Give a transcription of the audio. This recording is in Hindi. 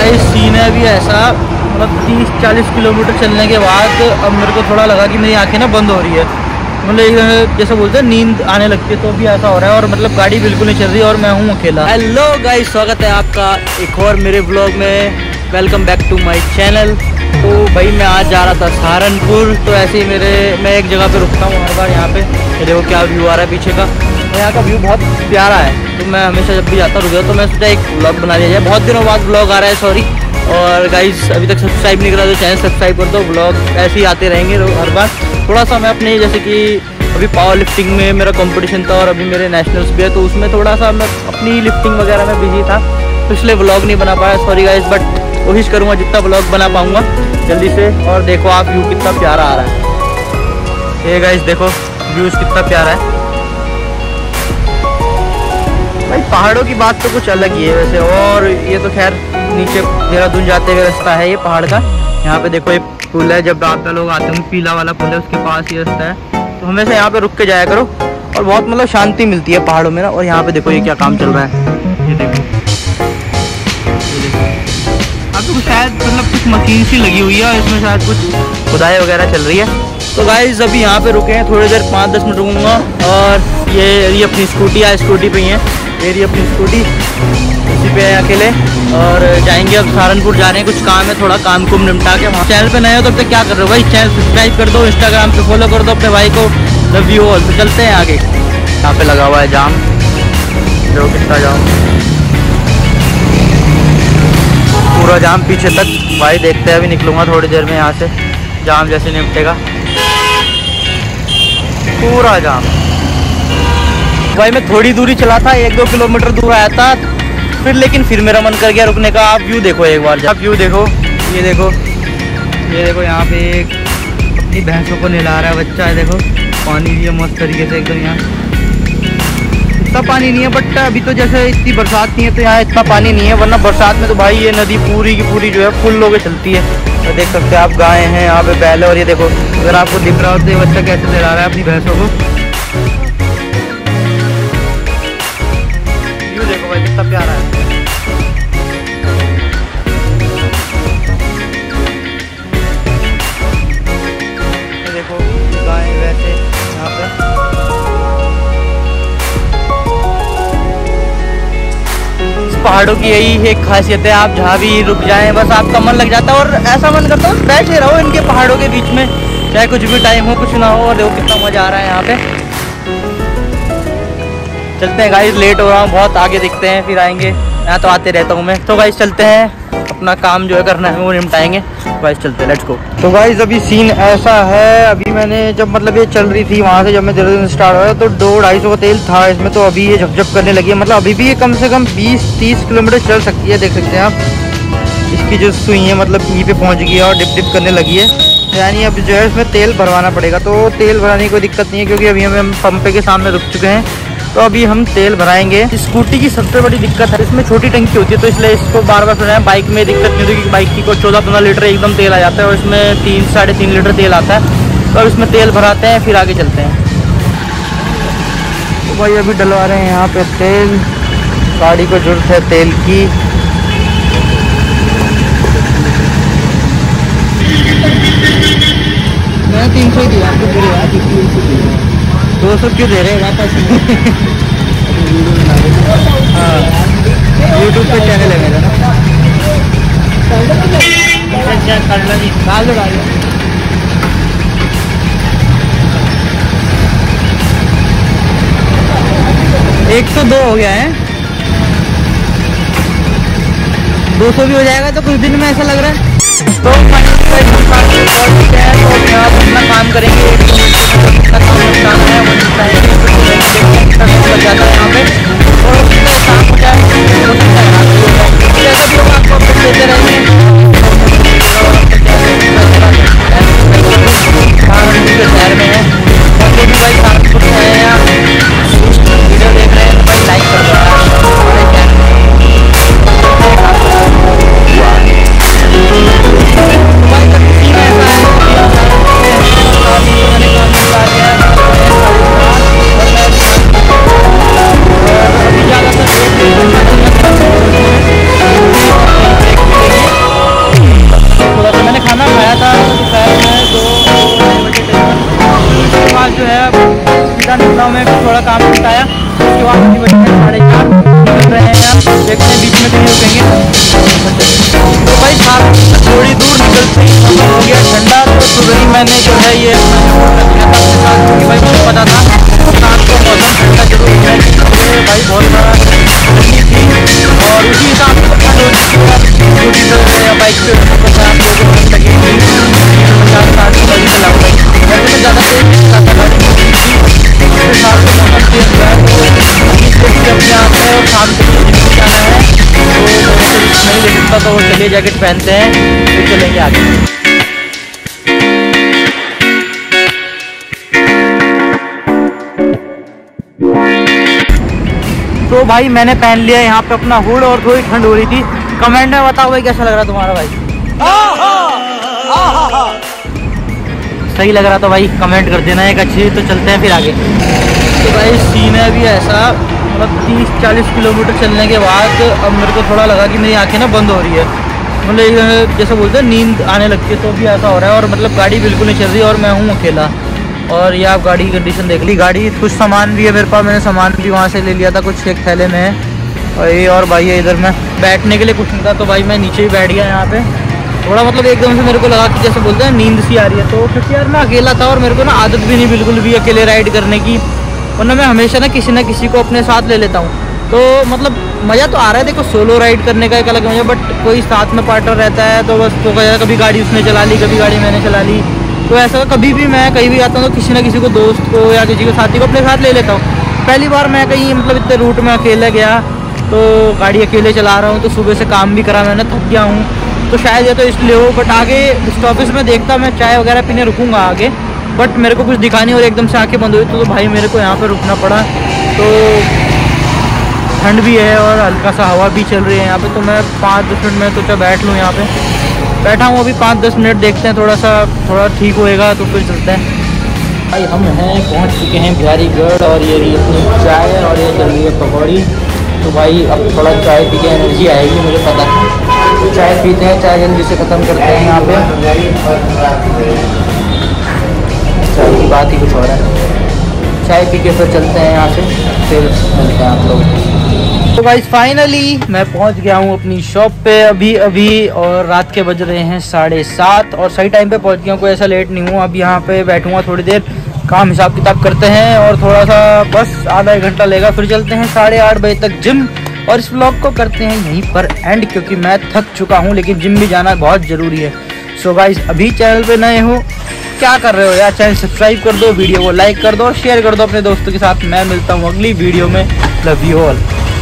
गाइस सीन है अभी ऐसा, मतलब 30-40 किलोमीटर चलने के बाद अब मेरे को थोड़ा लगा कि मेरी आंखें ना बंद हो रही है, मतलब जैसे बोलते हैं नींद आने लगती है, तो भी ऐसा हो रहा है। और मतलब गाड़ी बिल्कुल नहीं चल रही और मैं हूँ अकेला। हेलो गाइस, स्वागत है आपका एक और मेरे ब्लॉग में। Welcome back to my channel. तो भाई मैं आज जा रहा था सहारनपुर, तो ऐसे ही मैं एक जगह पे रुकता हूँ हर बार यहाँ पे। ये देखो क्या व्यू आ रहा है पीछे का, तो यहाँ का व्यू बहुत प्यारा है। तो मैं हमेशा जब भी जाता रुका, तो मैं सोचा एक ब्लॉग बना लिया जाए। बहुत दिनों बाद ब्लॉग आ रहा है, सॉरी। और गाइस अभी तक सब्सक्राइब नहीं करा तो चैनल सब्सक्राइब कर दो। ब्लॉग ऐसे ही आते रहेंगे हर बार। थोड़ा सा मैं अपने, जैसे कि अभी पावर लिफ्टिंग में मेरा कंपटीशन था और अभी मेरे नेशनल्स भी है, तो उसमें थोड़ा सा मैं अपनी लिफ्टिंग वगैरह में बिजी था, तो इसलिए ब्लॉग नहीं बना पाया, सॉरी गाइस। बट कोशिश करूँगा जितना ब्लॉग बना पाऊँगा जल्दी से। और देखो आप व्यू कितना प्यारा आ रहा है। ये गाइस देखो व्यूज़ कितना प्यारा है भाई। पहाड़ों की बात तो कुछ अलग ही है वैसे। और ये तो खैर नीचे देहरादून जाते हुए रास्ता है ये पहाड़ का। यहाँ पे देखो एक पुल है, जब आप लोग आते हैं पीला वाला पुल है, उसके पास ये रास्ता है। तो हमेशा यहाँ पे रुक के जाया करो और बहुत मतलब शांति मिलती है पहाड़ों में ना। और यहाँ पे देखो ये क्या काम चल रहा है, ये देखो आपको शायद मतलब कुछ मशीन सी लगी हुई है, इसमें शायद कुछ खुदाई वगैरह चल रही है। तो गाइस अभी यहाँ पे रुके हैं, थोड़ी देर 5-10 मिनट रुकूंगा। और ये अपनी स्कूटी है, स्कूटी पे ही है मेरी अपनी स्कूटी, इसी पे है अकेले। और जाएंगे अब सहारनपुर जाने, कुछ काम है, थोड़ा काम कुम निपटा के। वहाँ चैनल पे नए हो तो अब तक क्या कर रहे हो भाई, चैनल सब्सक्राइब कर दो, इंस्टाग्राम पे फॉलो कर दो अपने भाई को, लव यू ऑल। तो चलते हैं आगे। यहाँ पे लगा हुआ है जाम, जो कितना जाम, पूरा जाम पीछे तक भाई। देखते हैं, अभी निकलूंगा थोड़ी देर में यहाँ से, जाम जैसे निपटेगा पूरा जाम। भाई मैं थोड़ी दूरी चला था, 1-2 किलोमीटर दूर आया था, फिर मेरा मन कर गया रुकने का। आप व्यू देखो एक बार, आप व्यू देखो, ये देखो, ये देखो। यहाँ पे एक अपनी भैंसों को नहला रहा है बच्चा है, देखो पानी भी है मस्त तरीके से एकदम। यहाँ इतना पानी नहीं है, बट अभी तो जैसे इतनी बरसात नहीं है तो यहाँ इतना पानी नहीं है, वरना बरसात में तो भाई ये नदी पूरी की पूरी जो है फुल होके चलती है। तो देख सकते हैं आप, गाय हैं यहाँ पे पहले। और ये देखो अगर आपको दिख रहा हो तो ये बच्चा कैसे नहला रहा है अपनी भैंसों को। व्यू देखो भाई कितना प्यारा है। देखो गाय वैसे यहाँ पे पहाड़ों की यही एक खासियत है, आप जहाँ भी रुक जाएं बस आपका मन लग जाता है। और ऐसा मन करता है बैठे रहो इनके पहाड़ों के बीच में, चाहे कुछ भी टाइम हो कुछ ना हो। और देखो कितना मजा आ रहा है यहाँ पे। चलते हैं गाइस, लेट हो रहा हूँ बहुत, आगे दिखते हैं फिर आएंगे। यहाँ तो आते रहता हूँ मैं। तो गाइस चलते हैं, अपना काम जो है करना है वो निपटाएंगे। गाइस चलते हैं, लेट्स गो। तो गाइस अभी सीन ऐसा है, अभी मैंने जब मतलब ये चल रही थी वहाँ से, जब मैं देहरादून स्टार्ट हुआ तो 200-250 का तेल था इसमें। तो अभी ये झपझप करने लगी है, मतलब अभी भी ये कम से कम 20-30 किलोमीटर चल सकती है। देख सकते हैं आप, इसकी जो सुई है मतलब यहीं पे पहुँच गई है और डिप करने लगी है। यानी अब जो है इसमें तेल भरवाना पड़ेगा। तो तेल भराने की कोई दिक्कत नहीं है, क्योंकि अभी हम पंपे के सामने रुक चुके हैं, तो अभी हम तेल भराएंगे। स्कूटी की सबसे बड़ी दिक्कत है इसमें छोटी टंकी होती है, तो इसलिए इसको बार बार सुना है। बाइक में दिक्कत नहीं होती, क्योंकि बाइक की को 14-15 लीटर एकदम तेल आ जाता है और इसमें 3-3.5 लीटर तेल आता है। तो अब इसमें तेल भराते हैं फिर आगे चलते हैं। तो भाई अभी डलवा रहे हैं यहाँ पे तेल, गाड़ी को जरूरत है तेल की। मैं 300 ही दिया आपको, 200 क्यों दे रहे हैं वापस? हाँ यूट्यूब पे चैनल है मेरा ना। डाल दो 102 हो गया है, 200 भी हो जाएगा तो कुछ दिन में, ऐसा लग रहा है। तो आप अपना काम करेंगे, कितना काम नुकसान है वो लग जाता है यहाँ पे। और उसमें काम हो जाए जैसा भी होगा आपको अपडेट देते रहेंगे। शहर में है और जो भी भाई सहारनपुर से आए हैं, वीडियो देख रहे हैं तो भाई लाइक कर दो। मैंने जो है ये दिया था अपने साथ, क्योंकि भाई मुझे पता था रात को मौसम ठंडा जरूर है, इसलिए भाई बहुत सारा ठंडी थी और उसी हिसाब से ठंड होती थी। स्कूटी से या बाइक पे 50 लोग लगेंगी, 50-60 गाड़ी चलाऊँ भाई। वैसे तो ज़्यादा तेज नहीं चलाता गाड़ी, उसके हिसाब से मौसम चेंज हुआ है तो अपने आप है और शाम को जिम जाना है तो मैं नहीं ले सकता, तो चलिए जैकेट पहनते हैं फिर चलेंगे आगे। तो भाई मैंने पहन लिया यहाँ पे अपना हुड और थोड़ी ठंड हो रही थी। कमेंट में बताओ भाई कैसा लग रहा तुम्हारा भाई? सही लग रहा तो भाई कमेंट कर देना एक अच्छी। तो चलते हैं फिर आगे। तो भाई सीन है अभी ऐसा, मतलब 30-40 किलोमीटर चलने के बाद अब मेरे को थोड़ा लगा कि मेरी आंखें ना बंद हो रही है, मतलब जैसे बोलते हैं नींद आने लगती है, तो भी ऐसा हो रहा है। और मतलब गाड़ी बिल्कुल नहीं चल रही और मैं हूँ अकेला। और ये आप गाड़ी की कंडीशन देख ली, गाड़ी कुछ सामान भी है मेरे पास, मैंने सामान भी वहाँ से ले लिया था, कुछ एक थैले में है। और ये और भाई है इधर में बैठने के लिए कुछ नहीं था, तो भाई मैं नीचे ही बैठ गया यहाँ पे। थोड़ा मतलब एकदम से मेरे को लगा कि जैसे बोलते हैं नींद सी आ रही है, तो क्योंकि यार मैं अकेला था और मेरे को ना आदत भी नहीं बिल्कुल भी अकेले राइड करने की, वरना मैं हमेशा ना किसी को अपने साथ ले लेता हूँ। तो मतलब मज़ा तो आ रहा है, देखो सोलो राइड करने का एक अलग मज़ा, बट कोई साथ में पार्टनर रहता है तो बस तो कभी गाड़ी उसने चला ली, कभी गाड़ी मैंने चला ली। तो ऐसा कभी भी मैं कहीं भी आता हूँ तो किसी ना किसी को, दोस्त को या किसी को साथी को अपने साथ ले लेता हूँ। पहली बार मैं कहीं मतलब इतने रूट में अकेले गया, तो गाड़ी अकेले चला रहा हूँ, तो सुबह से काम भी करा मैंने, थक गया हूँ, तो शायद ये तो इसलिए हो। बट आगे स्टॉपेज में देखता मैं चाय वगैरह पीने रुकूँगा आगे, बट मेरे को कुछ दिखा नहीं और एकदम से आँखें बंद हुई, तो भाई मेरे को यहाँ पर रुकना पड़ा। तो ठंड भी है और हल्का सा हवा भी चल रही है यहाँ पे, तो मैं 5-10 मिनट में सोचा बैठ लूँ यहाँ पे। बैठा हूँ अभी 5-10 मिनट, देखते हैं थोड़ा ठीक होएगा तो फिर चलते हैं। भाई हम पहुँच चुके हैं बिहारीगढ़ और ये रही अपनी चाय और ये चल रही है पकौड़ी। तो भाई अब थोड़ा चाय पी के एनर्जी आएगी मुझे पता है, तो चाय पीते हैं, चाय जल्दी से ख़त्म करते हैं यहाँ पे। चाय की बात ही कुछ हो रहा है, चाय पी के फिर चलते हैं यहाँ से, फिर मिलते हैं आप लोग। तो गाइस फाइनली मैं पहुंच गया हूं अपनी शॉप पे अभी और रात के बज रहे हैं 7:30 और सही टाइम पे पहुंच गया हूं, कोई ऐसा लेट नहीं हूं। अब यहाँ पे बैठूंगा थोड़ी देर, काम हिसाब किताब करते हैं और थोड़ा सा बस आधा 1 घंटा लेगा, फिर चलते हैं 8:30 बजे तक जिम। और इस व्लॉग को करते हैं यहीं पर एंड, क्योंकि मैं थक चुका हूँ, लेकिन जिम भी जाना बहुत ज़रूरी है। सो गाइस अभी चैनल पर नए हो क्या कर रहे हो यार, चैनल सब्सक्राइब कर दो, वीडियो को लाइक कर दो और शेयर कर दो अपने दोस्तों के साथ। मैं मिलता हूँ अगली वीडियो में, लव यू ऑल।